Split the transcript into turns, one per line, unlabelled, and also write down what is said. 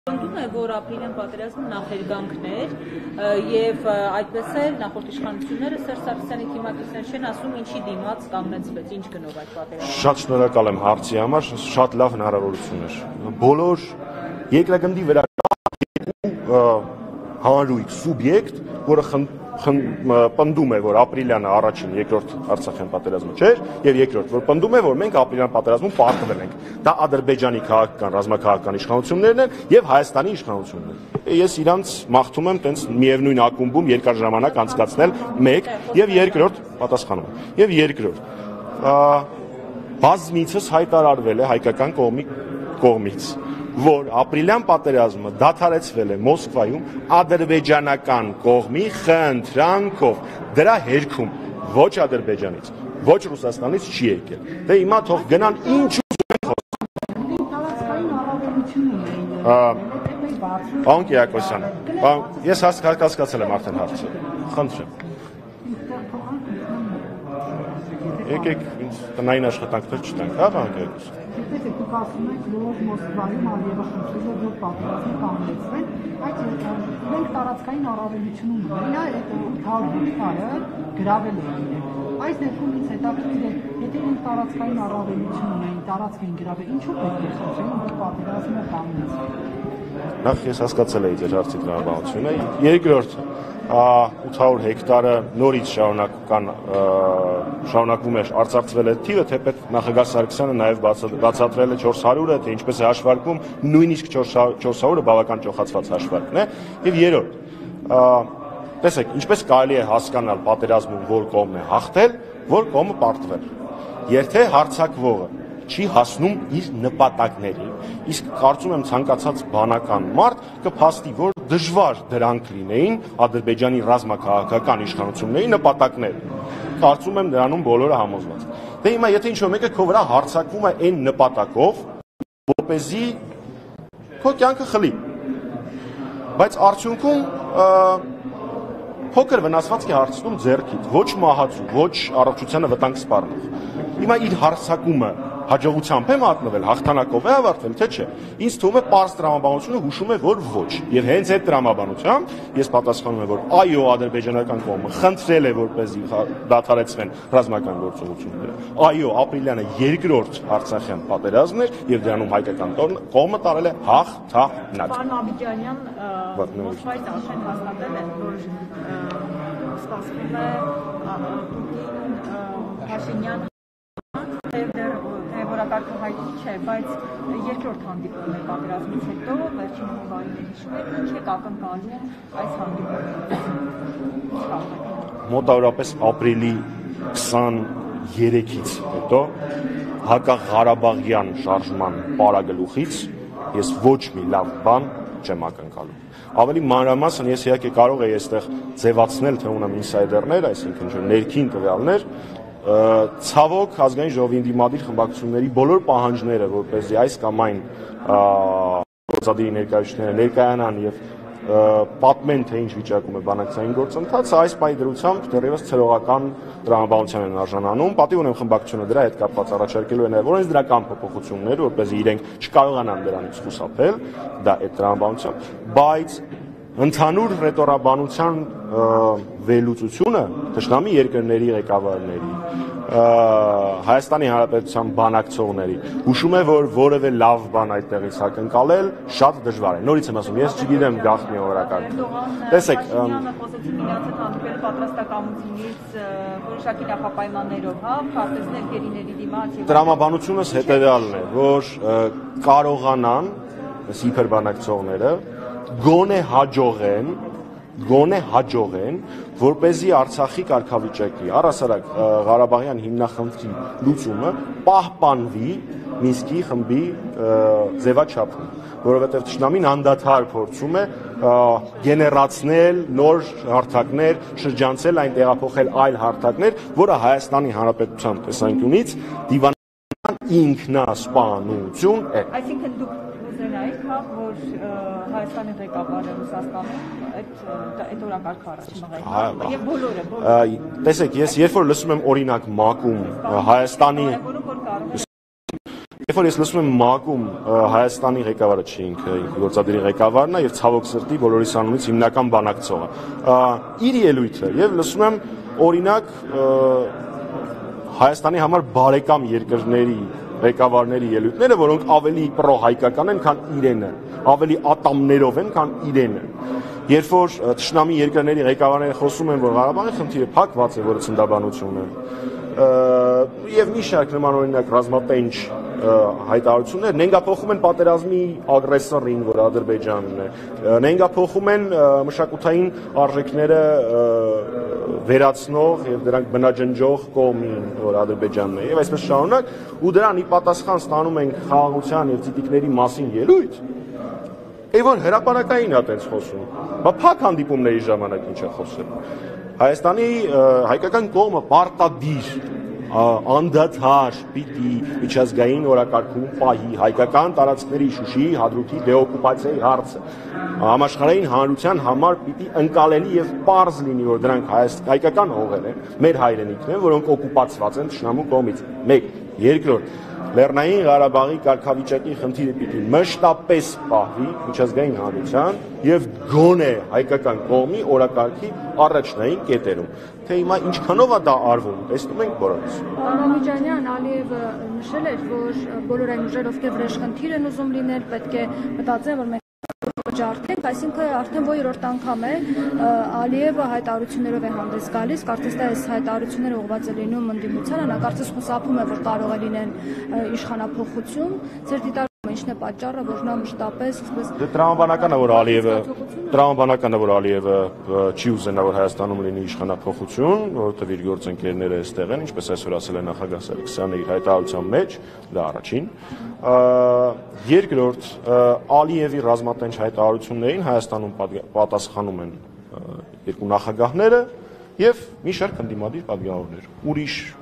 Պնդում է, որ ապրիլյան պատերազմը նախերգանքներ եւ այդպես էլ նախորդ իշխանությունները Սերժ Սարգսյանի թիմակիցներ չեն ասում ինչի դիմաց կանգնեցվեց, ինչ գնով այդ պատերազմը։
Շատ շնորհակալ եմ հարցի համար, շատ լավ հնարավորություն էր։ Բոլոր երկրագնդի վրա հանրույթ սուբյեկտ, որը պնդում է, որ ապրիլյանը առաջին, երկրորդ Արցախյան պատերազմը չէր, եւ երկրորդ, որ պնդում է, որ մենք ապրիլյան պատերազմում պարտվել ենք։ Դա Ադրբեջանի քաղաքական, ռազմաքաղաքական իշխանություններն են եւ Հայաստանի իշխանություններն։ Ես իրանց մաղթում եմ տենց միևնույն ակումբում երկար ժամանակ անցկացնել մեկ եւ երկրորդ պատասխանում։ Եվ երկրորդ, բազմիցս հայտարարվել է հայկական կողմից, որ ապրիլյան պատերազմը դադարեցվել է Մոսկվայում ադրբեջանական կողմի խնդրանքով, դրա հերքում ոչ Ադրբեջանից, ոչ Ռուսաստանից չի եկել։ Դե հիմա թող գնան ինչ Պարոն Կիրակոսյան, ես հասկացել եմ արդեն հարցը, խնդրեմ։ Եկեք ինձ տնային աշխատանքներ չտանք, հա, պարոն Կիրակոսյան։
Դուք եք ասում եք, որ Մոսկվայում Ալիևը խնդրել է, որ պատերազմը կանգնեցվեն, այդ մենք տարածքային առավելություն ունենք, նա այդ 800 հեկտարը գրավել է իրեն։ Այս ներքում ինձ հետաքրքիր է, եթե մենք տարածքային առավելություն ունենք, տարածք են գրավել, ինչու պետք է խնդրեն, որ պատերազմը կանգնեցվի։
Նախ ես հասկացել էի ձեր հարցի տրամաբանությունը, երկրորդ 800 հեկտարը նորից շարունակվում է արծարծվել է թիվը, թեպետ նախագահ Սարգսյանը նաև բացատրել է 400-ը, թե ինչպես է հաշվարկվում, նույնիսկ 400-ը բավական ճոխացված հաշվարկն է, եւ երրորդ, տեսեք, ինչպես կարելի է հասկանալ պատերազմում, որ կողմն է հաղթել, որ կողմը պարտվել, եթե հարձակվողը չի հասնում իր նպատակներին, իսկ կարծում եմ ցանկացած բանական մարդ կփաստի, որ դժվար դրանք լինեին Ադրբեջանի ռազմաքաղաքական իշխանությունների նպատակներ։ Կարծում եմ նրանում բոլորը համոզված։ Դե հիմա եթե ինչ-որ մեկը քո վրա հարձակվում է այն նպատակով, որպեսզի քո կյանքը խլի։ Բայց արդյունքում փոքր վնասվածք է հարցնում ձեռքիդ, ոչ մահացու, ոչ առողջությանը վտանգ սպառնող։ Հիմա իր հարձակումը հաջողությամբ է մատնվել, հաղթանակով է ավարտվել, թե չէ։ Ինձ թվում է պարզ տրամաբանությունը հուշում է, որ ոչ։ Եվ հենց այդ տրամաբանությամբ ես պատասխանում եմ, որ այո, ադրբեջանական կողմը խնդրել է, որպեսզի դադարեցվեն ռազմական գործողությունները։ Այո, ապրիլյանը երկրորդ Արցախյան պատերազմն էր, եւ դրանում հայկական կողմը տարել է հաղթանակ։
Պարոն Մամիջանյան, Մոսկվայից արդեն հաստատել են, որ սպասվում է Պուտին Փաշինյան որակարգը հայտնի չէ, բայց երկրորդ հանդիպումն է պատերազմից հետո, վերջին հունվարին հիշում եք, ինչ եք ակնկալում այս հանդիպումից։
Մոտավորապես ապրիլի 23-ից հետո հակաղարաբաղյան շարժման պարագլուխից ես ոչ մի լավ բան չեմ ակնկալում։ Ավելի մանրամասն ես իհարկե կարող եի այստեղ ձևացնել, թե ունեմ ինսայդերներ, այսինքն ներքին տվյալներ, ցավոք ազգային ժողովի ընդդիմադիր խմբակցությունների բոլոր պահանջները, որպեսզի այս կամ այն գործադիրի ներկայացուցիչները ներկայանան եւ պատմեն, թե ինչ վիճակում է բանակցային գործընթացը, այս պահի դրությամբ դեռևս ցեղական տրամաբանության են արժանանում։ Պատիվ ունեմ խմբակցությունը դրա հետ կապված առաջարկելու է նաեւ օրենսդրական փոփոխություններ, որպեսզի իրենք չկարողանան դրանից խուսափել, դա այդ տրամաբանությամբ, բայց ընդհանուր ռետորաբանության վերլուծությունը թշնամի երկրների ղեկավարների, Հայաստանի Հանրապետության բանակցողների հուշում է, որ որևէ լավ բան այդտեղից ակնկալել շատ դժվար է։ Նորից եմ ասում, ես չգիտեմ գաղտնի օրակարգը։ Տեսեք, որոշակի նախապայմաններով, հա, քարտեզներ գերիների դիմաց եւ տրամաբանությունս հետեւյալն է, որ կարողանան իբր բանակցողները գոնե հաջողեն, որպեսզի Արցախի կարգավիճակի առհասարակ Ղարաբաղյան հիմնախնդրի լուծումը պահպանվի Մինսկի խմբի ձևաչափում, որովհետև թշնամին անդադար փորձում է գեներացնել նոր հարթակներ, շրջանցել այն տեղափոխել այլ հարթակներ, որը Հայաստանի Հանրապետության տեսանկյունից դիվանական ինքնասպանություն է։
Այսինքն դուք ուզենայիք, որ Հայաստանի ղեկավարը Ռուսաստանում այդ օրակարգը առաջ մղի։ Եվ բոլորը։
Տեսեք, ես երբ որ լսում եմ օրինակ ՄԱԿ-ում Հայաստանի Երբ որ ես լսում եմ ՄԱԿ-ում Հայաստանի ղեկավարը չի ինքը գործադիրի ղեկավարն է եւ ցավոք սրտի բոլորիս անունից հիմնական բանակցողը իր ելույթը եւ լսում եմ օրինակ Հայաստանի համար բարեկամ երկրների ղեկավարների ելույթները, որոնք ավելի պրոհայկական են, քան իրենը, ավելի ատամներով են, քան իրենը։ Երբ որ թշնամի երկրների ղեկավարները խոսում են, որ Ղարաբաղի խնդիրը փակված է, որը ցնդաբանություն է, եւ մի շարք նման օրինակ ռազմատենչ հայտարարություններ նենգափոխում են պատերազմի ագրեսորին, որ Ադրբեջանն է, նենգափոխում են մշակութային արժեքները վերացնող եւ դրանք բնաջնջող կողմին, որ Ադրբեջանն է, եւ այսպես շարունակ, ու դրան ի պատասխան ստանում ենք խաղաղության եւ ցիտիկների մասին ելույթ, եւ որ հրապարակային է այդպես խոսում, բա փակ հանդիպումների ժամանակ ինչ է խոսել։ Հայաստանի հայկական կողմը պարտադիր անդադար պիտի միջազգային օրակարգում պահի հայկական տարածքների Շուշիի, Հադրութի դեօկուպացիայի հարցը համաշխարհային հանրության համար պիտի ընկալելի եւ պարզ լինի, որ դրանք հայկական հողեր են, մեր հայրենիքն են, որոնք օկուպացված են թշնամու կողմից։ 1. Երկրորդ, Լեռնային Ղարաբաղի կարգավիճակի խնդիրը պիտի մշտապես պահվի միջազգային հանրության եւ գոնե հայկական կողմի օրակարգի առաջնային կետերում։ Թե հիմա ինչքանով է դա արվում, տեսնում ենք բոլորս։
Մամիջանյան Ալիևը նշել էր, որ բոլոր այն ուժեր, ովքեր վրեժխնդիր են ուզում լինել, պետք է մտածեն, որ ջարդենք, այսինքն արդեն երրորդ անգամ է Ալիևը հայտարարություններով է հանդես գալիս, կարծես թե այս հայտարարությունները ուղղված է լինում ընդդիմությանը, նա կարծես խուսափում է, որ կարող է լինեն իշխանափոխություն, ձեր դիտարկումը ինչն է պատճառը, որ նա մշտապես
տրամաբանական է, որ Ալիևը չի ուզենա, որ Հայաստանում լինի իշխանափոխություն, որովհետև իր գործընկերները այստեղ են, ինչպես այսօր ասել է նախագահ Սարգսյանը իր հայտարարության մեջ, դա առաջին։ Երկրորդ, Ալիևի ռազմատենչ հայտարարություններին Հայաստանում պատասխանում են երկու նախագահները եւ մի շարք ընդդիմադիր պատգամավորներ։ Ուրիշ